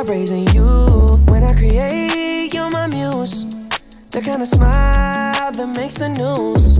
up raising you. When I create, you're my muse. The kind of smile that makes the news.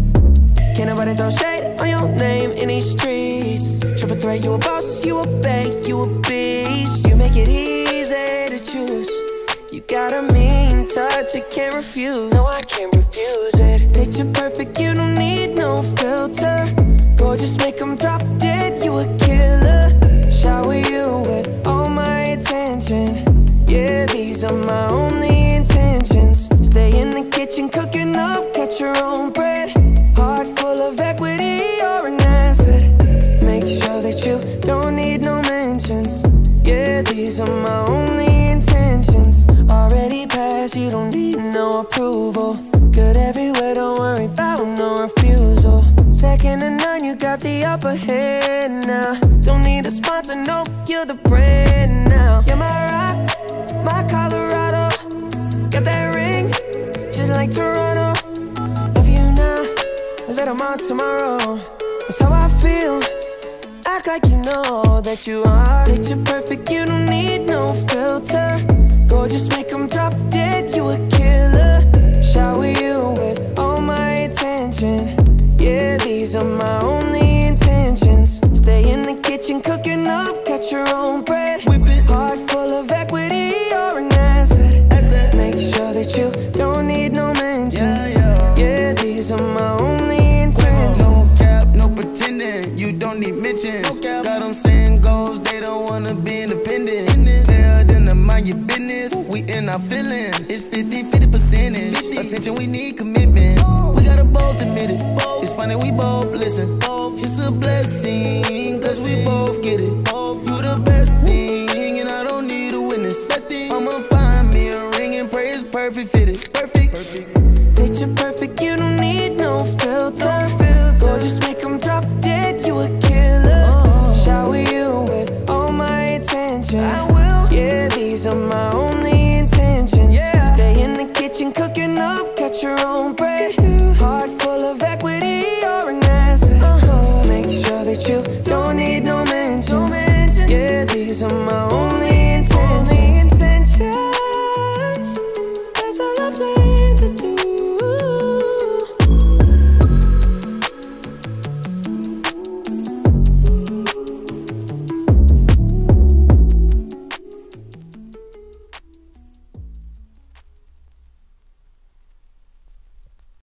Can't nobody throw shade on your name in these streets. Triple threat, you a boss, you a bank, you a beast. You make it easy to choose. You got a mean touch, I can't refuse. No, I can't refuse it. Picture perfect, you don't need no filter. Gorgeous, make them drop dead, you a killer. Shower you with all my attention. Yeah, these are my only intentions. Stay in the kitchen, cooking up, catch your own bread. Heart full of equity, you're an asset. Make sure that you don't need no mentions. Yeah, these are my only intentions. Already passed, you don't need no approval. Good everywhere, don't worry about no refusal. Second to none, you got the upper hand now. Don't need a sponsor, no, you're the brand now. You're my rock, my Colorado. Got that ring, just like Toronto. Love you now, a little more tomorrow. That's how I feel. Act like you know that you are. Picture perfect, you don't need no filter. Gorgeous, make them drop dead, you a killer. Shower you with all my attention. Yeah, these are my only intentions. Stay in the kitchen, cooking up, catch your own bread. Heart full of equity, you're an asset. Make sure that you don't need no mentions. Yeah, these are my only intentions. No cap, no pretending, you don't need mentions. Got them saying goals, they don't wanna be independent. Tell them to mind your business, we in our feelings. It's 50-50 percentage. Attention, we need commitment. We gotta both admit it. It's funny, we both listen. It's a blessing, cause we both get it. You the best thing, and I don't need a witness. I'ma find me a ring and pray it's perfect fitted. Perfect. Picture perfect, you don't need no filter. Gorgeous, make them drop dead, you a killer. Shower you with all my attention. I will. Yeah, these are my only intentions. Stay in the kitchen, cooking up, catch your own bread. Heart full of equity, you're an asset. Make sure that you don't need no